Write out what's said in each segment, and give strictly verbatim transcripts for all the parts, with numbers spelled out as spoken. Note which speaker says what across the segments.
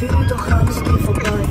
Speaker 1: Gefühl, doch alles geht vorbei.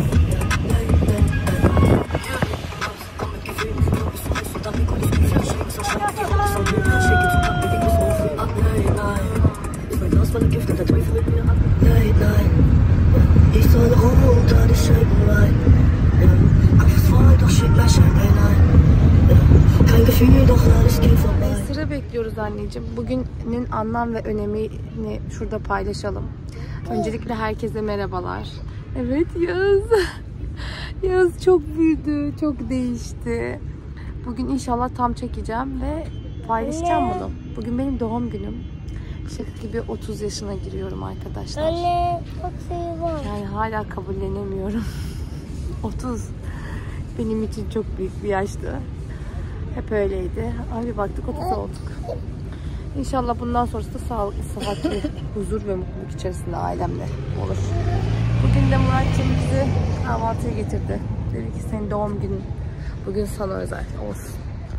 Speaker 1: Voller Gift und der Teufel mit mir ab. Nein, nein, ich soll rum unter die Scheiben rein. Ja, angstvoll, doch schick mein Schein, nein, nein. Ja, kein Gefühl, doch alles geht vorbei.
Speaker 2: Sıra bekliyoruz anneciğim. Bugünün anlam ve önemini şurada paylaşalım. Öncelikle herkese merhabalar. Evet Yağız. Yağız çok büyüdü, çok değişti. Bugün inşallah tam çekeceğim ve paylaşacağım bunu. Bugün benim doğum günüm. Şaka gibi otuz yaşına giriyorum arkadaşlar.
Speaker 3: Anne, çok şey var.
Speaker 2: Yani hala kabullenemiyorum. otuz benim için çok büyük bir yaştı. Hep öyleydi. Ama bir baktık otuz olduk. İnşallah bundan sonrası da sağlıklı, sıhhatli, huzur ve mutluluk içerisinde ailemle olur. Bugün de Murat'cığım bizi kahvaltıya getirdi. Dedi ki senin doğum günün bugün sana özel olsun.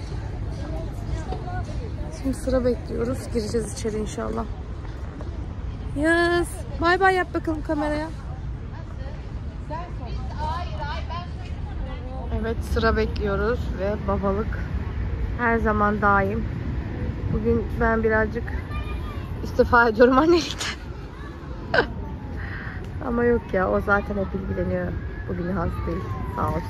Speaker 2: Şimdi sıra bekliyoruz. Gireceğiz içeri inşallah. Yağız. Bay bay yap bakalım kameraya. Evet sıra bekliyoruz ve babalık her zaman daim. Bugün ben birazcık istifa ediyorum annelikten. Ama yok ya, o zaten hep ilgileniyor. Bugün has değil. Sağ olsun.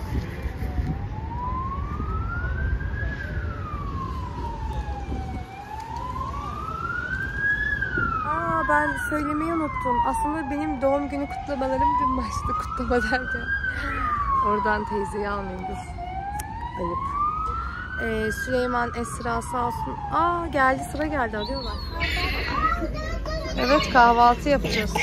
Speaker 2: Aa, ben söylemeyi unuttum. Aslında benim doğum günü kutlamalarım dün başladı, kutlama derken. Oradan teyzeyi almayayım dur. Ayıp. Ee, Süleyman, Esra sağ olsun. Aa geldi, sıra geldi, arıyorlar. Evet, kahvaltı yapacağız.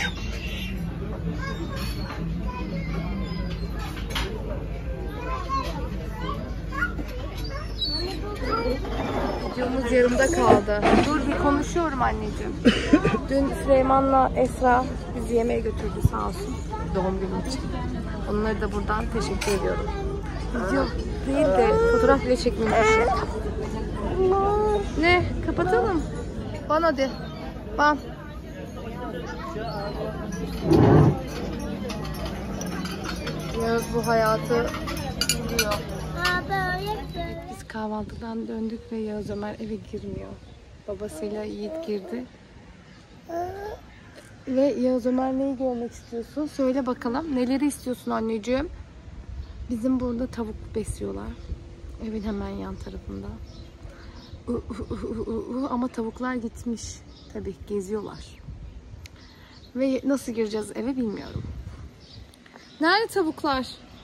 Speaker 2: Videomuz yarımda kaldı. Dur bir konuşuyorum anneciğim. Dün Süleyman'la Esra bizi yemeğe götürdü sağ olsun. Doğum günü için. Onları da buradan teşekkür ediyorum. Video değil de fotoğraf bile çekmemişim. Ne? Kapatalım. Ban hadi. Ban. Yağız bu hayatı biliyor. Biz kahvaltıdan döndük ve Yağız Ömer eve girmiyor. Babasıyla Yiğit girdi. Ve Yağız Ömer neyi görmek istiyorsun? Söyle bakalım. Neleri istiyorsun anneciğim? Bizim burada tavuk besliyorlar. Evin hemen yan tarafında. Uh, uh, uh, uh, uh. Ama tavuklar gitmiş. Tabii geziyorlar. Ve nasıl gireceğiz eve bilmiyorum. Nerede tavuklar?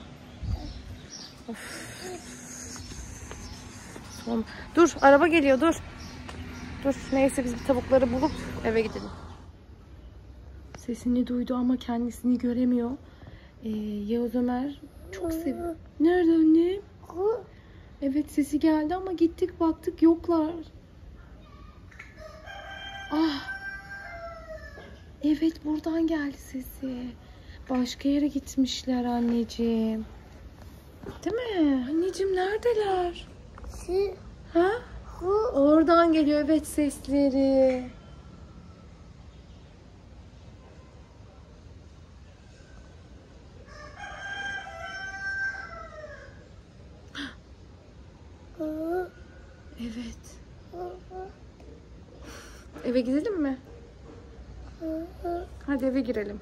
Speaker 2: Of. Dur, araba geliyor, dur. Dur, neyse biz bir tavukları bulup eve gidelim. Sesini duydu ama kendisini göremiyor. Ee, Yağız Ömer çok seviyor. Nerede annem? Evet, sesi geldi ama gittik baktık yoklar. Ah. Evet, buradan geldi sesi. Başka yere gitmişler anneciğim. Değil mi? Anneciğim neredeler? Ha? Oradan geliyor evet sesleri. Evet. Eve gidelim mi? Hadi eve girelim.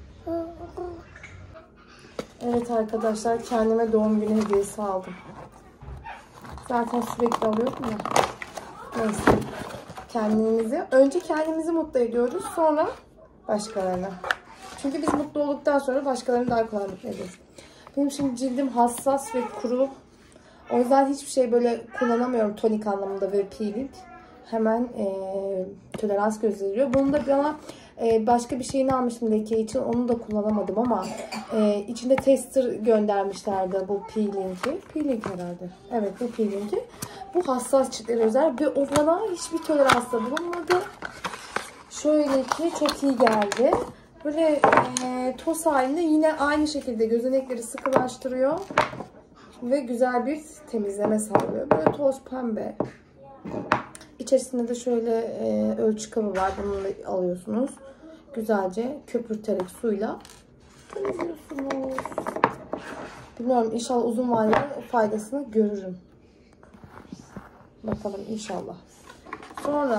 Speaker 2: Evet arkadaşlar, kendime doğum günü hediyesi aldım. Zaten sürekli alıyorum ya. Neyse. Kendimizi, önce kendimizi mutlu ediyoruz, sonra başkalarına. Çünkü biz mutlu olduktan sonra başkalarını daha kolay mutlu ediyoruz. Benim şimdi cildim hassas ve kuru. O yüzden hiçbir şey böyle kullanamıyorum tonik anlamında ve peeling. Hemen e, tolerans gösteriyor. Bunu da bana e, başka bir şeyini almıştım leke için. Onu da kullanamadım ama e, içinde tester göndermişlerdi bu peelingi. Peeling herhalde. Evet, bu peelingi. Bu hassas ciltlere özel ve o bana hiçbir toleransta bulunmadı. Şöyle ki çok iyi geldi. Böyle e, toz halinde yine aynı şekilde gözenekleri sıkılaştırıyor. Ve güzel bir temizleme sağlıyor. Böyle toz pembe. İçerisinde de şöyle e, ölçü kabı var. Bunu alıyorsunuz. Güzelce köpürterek suyla Temizliyorsunuz. Bilmiyorum, inşallah uzun vadede faydasını görürüm. Bakalım inşallah. Sonra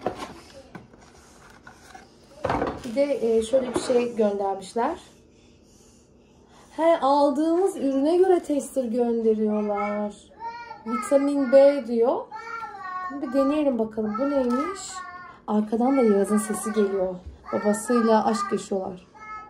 Speaker 2: bir de şöyle bir şey göndermişler. He, aldığımız ürüne göre tester gönderiyorlar. Vitamin B diyor. Bir deneyelim bakalım. Bu neymiş? Arkadan da Yağız'ın sesi geliyor. Babasıyla aşk yaşıyorlar.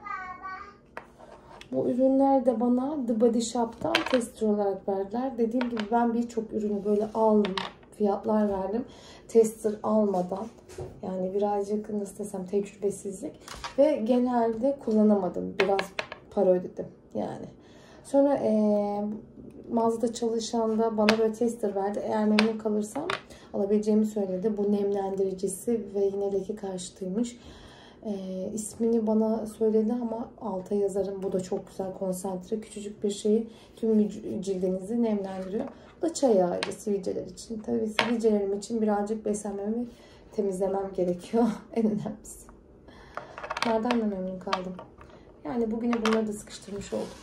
Speaker 2: Bu ürünler de bana The Body Shop'tan tester olarak verdiler. Dediğim gibi ben birçok ürünü böyle aldım. Fiyatlar verdim. Tester almadan. Yani birazcık nasıl desem tecrübesizlik. Ve genelde kullanamadım. Biraz para ödedim yani. Sonra ee, mağazada çalışan da bana böyle tester verdi. Eğer memnun kalırsam alabileceğimi söyledi. Bu nemlendiricisi ve yine leke karşıtıymış. E, ismini bana söyledi ama alta yazarım. Bu da çok güzel konsantre. Küçücük bir şeyi tüm cildinizi nemlendiriyor. Bu da çay ağacı sivilceler için. Tabii sivilcelerim için birazcık beslenmemi temizlemem gerekiyor. En önemlisi. Nereden de memnun kaldım. Yani bugüne bunları da sıkıştırmış olduk.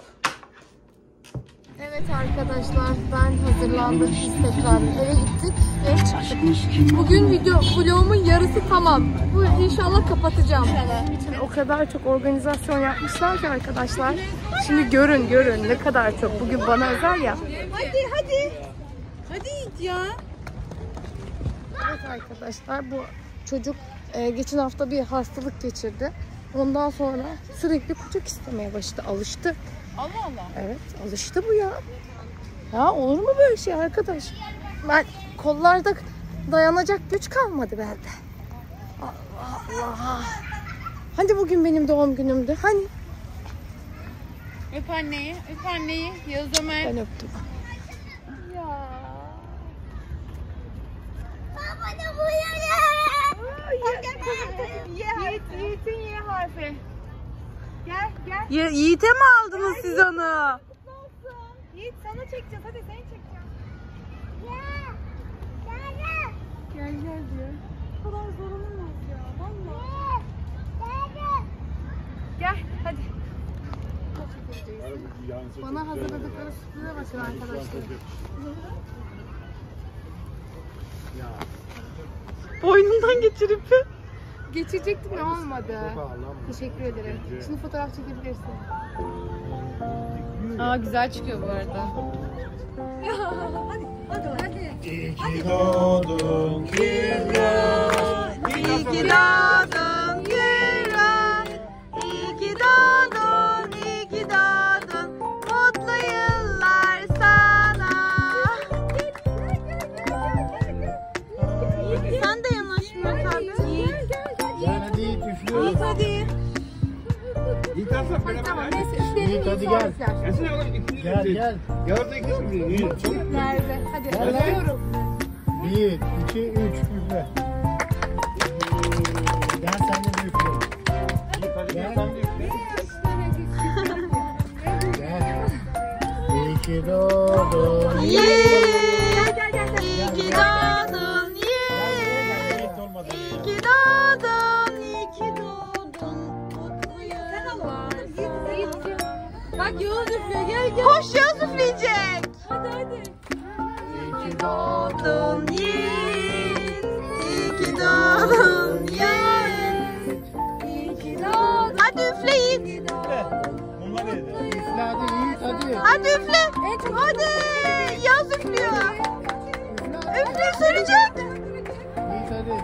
Speaker 2: Evet arkadaşlar, ben hazırlandım. Biz tekrar eve gittik ve çıktık. Bugün video vlogumun yarısı tamam. Bu inşallah kapatacağım. İnşallah. O kadar çok organizasyon yapmışlar ki arkadaşlar. Şimdi görün görün ne kadar çok. Bugün bana özel ya.
Speaker 4: Hadi hadi. Hadi ya.
Speaker 2: Evet arkadaşlar, bu çocuk e, geçen hafta bir hastalık geçirdi. Ondan sonra sürekli kucak istemeye başladı. Alıştı.
Speaker 4: Allah Allah.
Speaker 2: Evet, alıştı bu ya. Ya olur mu böyle şey arkadaş? Ben kollarda dayanacak güç kalmadı bende. Allah Allah. Hani bugün benim doğum günümdü? Hani?
Speaker 4: Öp anneyi, öp anneyi. Yağız Ömer.
Speaker 2: Ben öptüm.
Speaker 4: Ya.
Speaker 3: Baba ne bu ya?
Speaker 4: Gel kızım. Yiğit, Yiğit'in Y harfi. Gel, gel.
Speaker 5: Ya, Yiğit'e mi aldınız siz onu?
Speaker 4: Yiğit sana çekeceğiz. Hadi seni çekeceğim.
Speaker 3: Gel. Gel gel.
Speaker 4: Gel gel diyor. Bu kadar zor olmaz ya. Vallahi.
Speaker 3: Gel.
Speaker 4: Gel hadi.
Speaker 2: Bana hazırladıkları sürprize bakın arkadaşlar.
Speaker 5: Boynundan geçirip.
Speaker 2: Geçecektim de olmadı. Teşekkür ederim. Şimdi fotoğraf çekebilirsin.
Speaker 4: Aa güzel çıkıyor bu arada.
Speaker 6: İyi ki doğdun Kübra.
Speaker 5: İyi ki doğdun Kübra. İyi ki doğdun, iyi ki doğdun. Mutlu yıllar sana. Sen de yanaş Murat abi.
Speaker 6: Gel hadi Yiğit üflüyoruz.
Speaker 5: Hadi.
Speaker 6: Yiğit aslan beraber. Yiğit hadi gel. Gel gel.
Speaker 7: Yardım ikisi mi? Yiğit. Çabuk.
Speaker 2: Nerede? Hadi.
Speaker 6: Gel lan. Bir, iki, üç üfle. Gel sen de bir üfle.
Speaker 7: Yiğit hadi gel sen de üfle.
Speaker 6: Gel. İyi ki doğdun.
Speaker 5: İyi ki doğdun.
Speaker 6: Yiğit olmadı.
Speaker 5: İyi ki doğdun, iyi ki doğdun. Mutlu yıllar.
Speaker 4: Bak Yağız üflüyor. Gel gel.
Speaker 5: Koş Yağız üfleyecek.
Speaker 4: Hadi hadi.
Speaker 6: İyi ki
Speaker 5: Doğdun Yiğit. İyi ki doğdun Yiğit.
Speaker 4: İyi ki doğdun.
Speaker 5: Hadi üfle Yiğit.
Speaker 6: Bunlar neydi? Üfle hadi Yiğit hadi.
Speaker 5: Hadi üfle. Hadi. Yağız üflüyor. Üfle sürecek.
Speaker 6: Yiğit hadi.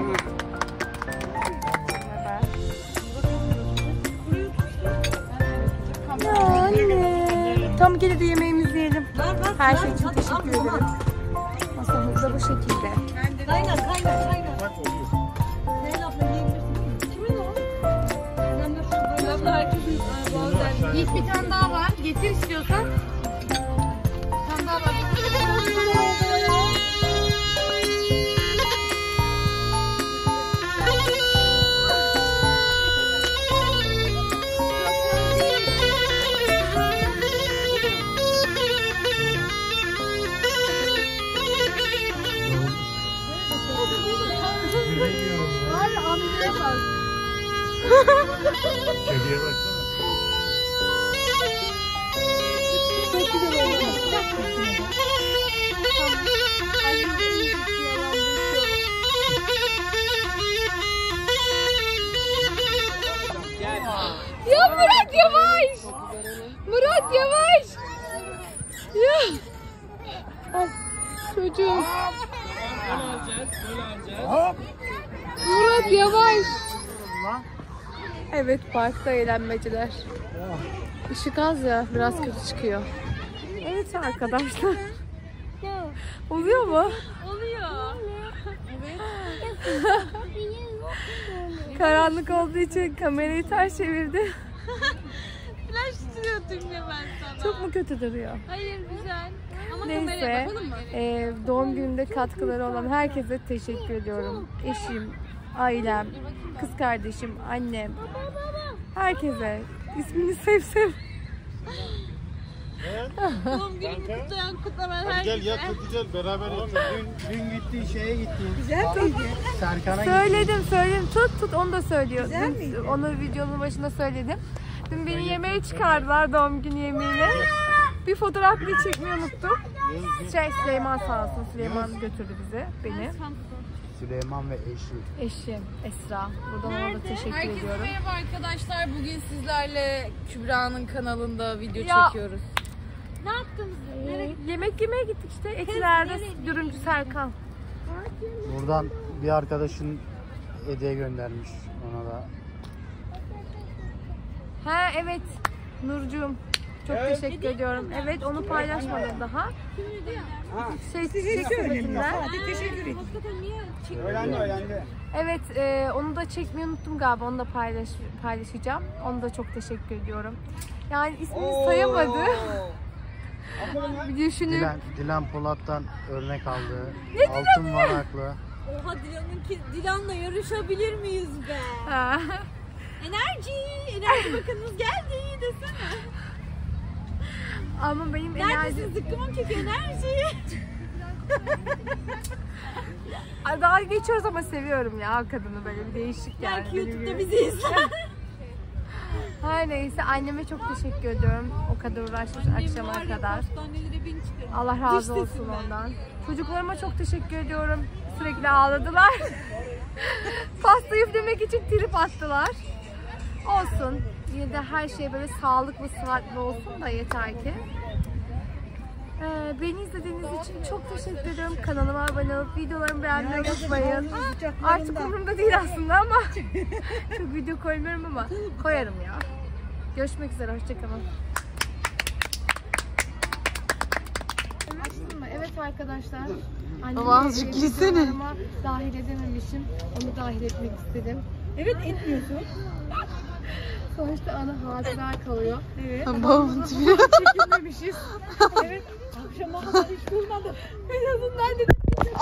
Speaker 2: Anne. Tam gene de yemeğimizi yiyelim. Her şey için teşekkür ederim. Masamız da bu şekilde.
Speaker 4: Kaynar kaynar kaynar.
Speaker 6: Bak oluyor.
Speaker 4: Zeynep abla yiyebilirsin. Kimin o? Zeynep abla herkesin bazen.
Speaker 2: Yiğit bir tane daha var. Getir istiyorsan. Bir tane daha var.
Speaker 6: Var ya amcaya bak. Kediye baksana.
Speaker 2: Ya Murat yavaş. Murat yavaş. Ya. Ay, çocuğum. Murat yavaş. Evet, parkta eğlenmeciler. Işık az ya, biraz kötü çıkıyor. Evet arkadaşlar. Oluyor mu?
Speaker 4: Oluyor.
Speaker 2: Karanlık olduğu için kamerayı ters çevirdi.
Speaker 4: Flash tutuyordum ya ben sana.
Speaker 2: Çok mu kötü duruyor?
Speaker 4: Hayır güzel. Ama
Speaker 2: Neyse,
Speaker 4: kameraya bakalım mı?
Speaker 2: e, doğum gününde katkıları olan herkese teşekkür ediyorum. Eşim, ailem, kız kardeşim, annem, herkese. İsmini sev sev.
Speaker 4: Doğum günümü kutlayan kutlamayan
Speaker 7: Hadi gel
Speaker 4: herkese.
Speaker 7: yat çok güzel beraber yat.
Speaker 6: Dün, dün gitti şeye gitti. Güzel miydi? Serkan'a gitti.
Speaker 2: Söyledim söyledim, tut tut, onu da söylüyor. Dün, onu videonun başında söyledim. Dün beni yemeğe çıkardılar, doğum günü yemeğine. Bir fotoğraf bile çekmeyi unuttum. Şey, Süleyman sağ olsun, Süleyman götürdü bizi, beni.
Speaker 6: Süleyman ve eşi.
Speaker 2: Eşim Esra. Buradan ona da teşekkür
Speaker 5: Herkese
Speaker 2: ediyorum.
Speaker 5: merhaba arkadaşlar. Bugün sizlerle Kübra'nın kanalında video
Speaker 2: Ya.
Speaker 5: çekiyoruz.
Speaker 4: Ne yaptınız?
Speaker 2: Ee, yemek yemeye gittik işte. Etilerde dürümcü Serkan.
Speaker 6: Buradan bir arkadaşın hediye göndermiş ona da.
Speaker 2: Ha evet, Nurcuğum. Çok teşekkür ediyorum. Evet, onu paylaşmadım daha. Şey, çiçek sepetinden.
Speaker 4: Hakikaten niye çekiyorsun?
Speaker 7: Öğrendi öğrendi.
Speaker 2: Evet, e, onu da çekmeyi unuttum galiba. Onu da paylaş, paylaşacağım. Onu da çok teşekkür ediyorum. Yani ismini sayamadı. Bir düşünüp.
Speaker 6: Dilan, Dilan Polat'tan örnek aldığı altın varaklı.
Speaker 4: Oha Dilan'ınki, Dilan'la yarışabilir miyiz be?
Speaker 2: Ha.
Speaker 4: Enerji, enerji bakanımız geldi desene.
Speaker 2: Ama benim enerji...
Speaker 4: Neredesin zıkkımın kökü enerji?
Speaker 2: Ay, dalga geçiyoruz ama seviyorum ya kadını, böyle bir değişik yani.
Speaker 4: Belki
Speaker 2: benim
Speaker 4: YouTube'da
Speaker 2: gibi.
Speaker 4: bizi izler.
Speaker 2: Her neyse, anneme çok teşekkür ediyorum. O kadar uğraşmış akşama kadar.
Speaker 4: Hastanelere bin çıkarım.
Speaker 2: Allah razı
Speaker 4: Diş
Speaker 2: olsun
Speaker 4: sesinden.
Speaker 2: ondan. Çocuklarıma çok teşekkür ediyorum. Sürekli ağladılar. Pasta üflemek için trip attılar. Olsun. Yine de her şey böyle sağlıklı, sıhhatli olsun da yeter ki. Ee, beni izlediğiniz için çok teşekkür ediyorum. Kanalıma abone olup videolarımı beğenmeyi unutmayın. Artık umurumda değil aslında ama çok video koymuyorum ama koyarım ya. Görüşmek üzere, hoşçakalın. Evet arkadaşlar.
Speaker 5: Baba azıcık girsene.
Speaker 2: Videolarıma dahil edememişim. Onu dahil etmek istedim.
Speaker 4: Evet etmiyorsun.
Speaker 2: Sonuçta ana hatıra kalıyor. Evet.
Speaker 5: Babamın tipi.
Speaker 2: Çekilmemişiz. Evet. Akşama kadar hiç durmadım. En azından dedim.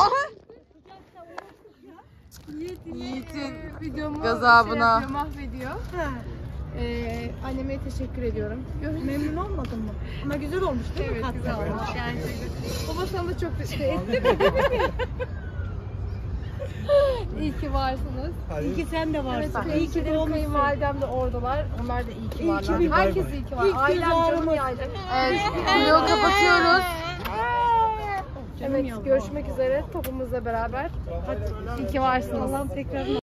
Speaker 5: Yiğit'in
Speaker 2: Videomu
Speaker 5: gazabına.
Speaker 2: şey yapıyor, mahvediyor. Ee, anneme teşekkür ediyorum. Memnun olmadın mı? Ama güzel olmuş değil mi? Evet, güzel olmuş. Gerçekten. Baba sana da çok teşekkür ettim. İyi ki varsınız.
Speaker 6: İyi ki
Speaker 2: sen de varsın. Evet, iyi ki benim kayınvalidem de oradalar. Onlar da iyi ki varlar.
Speaker 6: ki-
Speaker 2: Herkes iyi ki var. Ailem canım yayacak.
Speaker 5: Evet, vlogu kapatıyoruz.
Speaker 2: Evet, görüşmek üzere topumuzla beraber. Hadi, iyi ki varsınız. Allah'ım tekrar